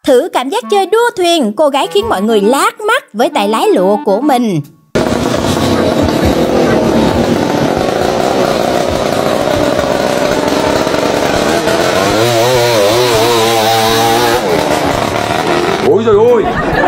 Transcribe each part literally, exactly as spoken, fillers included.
Thử cảm giác chơi đua thuyền, cô gái khiến mọi người lác mắt với tay lái lụa của mình. Ôi trời ơi!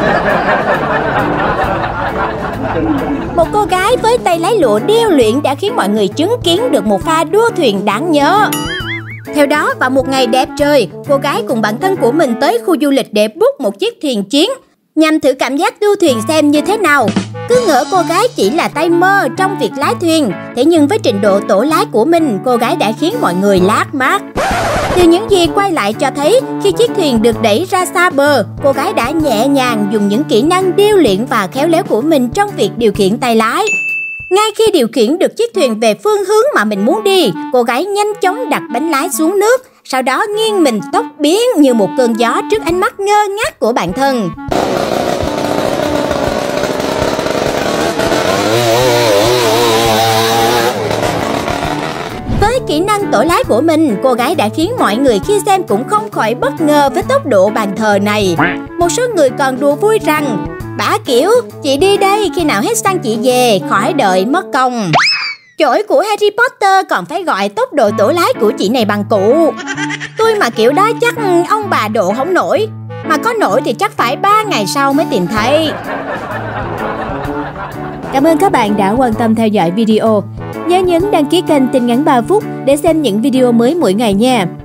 Một cô gái với tay lái lụa điêu luyện đã khiến mọi người chứng kiến được một pha đua thuyền đáng nhớ. Theo đó, vào một ngày đẹp trời, cô gái cùng bạn thân của mình tới khu du lịch để book một chiếc thuyền chiến nhằm thử cảm giác đua thuyền xem như thế nào. Cứ ngỡ cô gái chỉ là tay mơ trong việc lái thuyền, thế nhưng với trình độ tổ lái của mình, cô gái đã khiến mọi người lác mắt. Từ những gì quay lại cho thấy, khi chiếc thuyền được đẩy ra xa bờ, cô gái đã nhẹ nhàng dùng những kỹ năng điêu luyện và khéo léo của mình trong việc điều khiển tay lái. Ngay khi điều khiển được chiếc thuyền về phương hướng mà mình muốn đi, cô gái nhanh chóng đặt bánh lái xuống nước, sau đó nghiêng mình tốc biến như một cơn gió trước ánh mắt ngơ ngác của bạn thân. Với kỹ năng tổ lái của mình, cô gái đã khiến mọi người khi xem cũng không khỏi bất ngờ với tốc độ bàn thờ này. Một số người còn đùa vui rằng, bả kiểu, chị đi đây, khi nào hết xăng chị về, khỏi đợi mất công. Chổi của Harry Potter còn phải gọi tốc độ tổ lái của chị này bằng cụ. Tôi mà kiểu đó chắc ông bà độ không nổi, mà có nổi thì chắc phải ba ngày sau mới tìm thấy. Cảm ơn các bạn đã quan tâm theo dõi video. Nhớ nhấn đăng ký kênh Tin Ngắn ba phút để xem những video mới mỗi ngày nha.